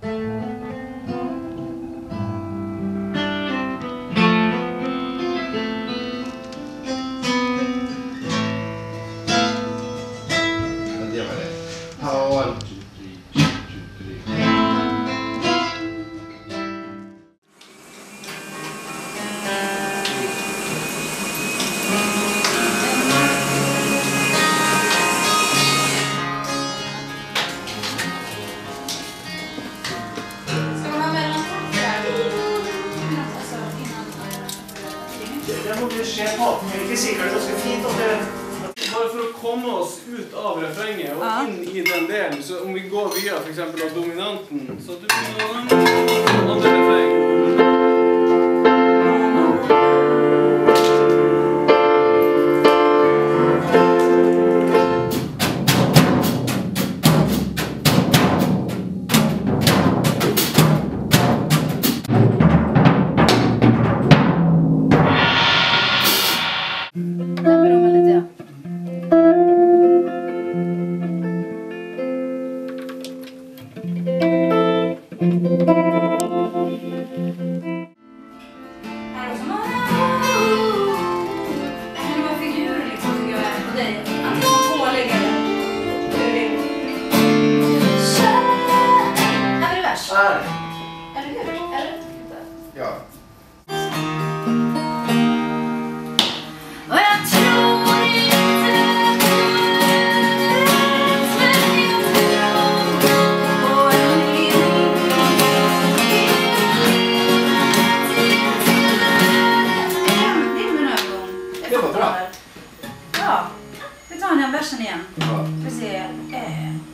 Det borde ske på. Men det är säkert ganska fint om det... Bara för att komma oss ut av refrängen och in i den delen. Så om vi går via för exempel av dominanten. Så att du får en andra refräng. Ja. Ja, vi tar den versen igen. Ja. Vi ser.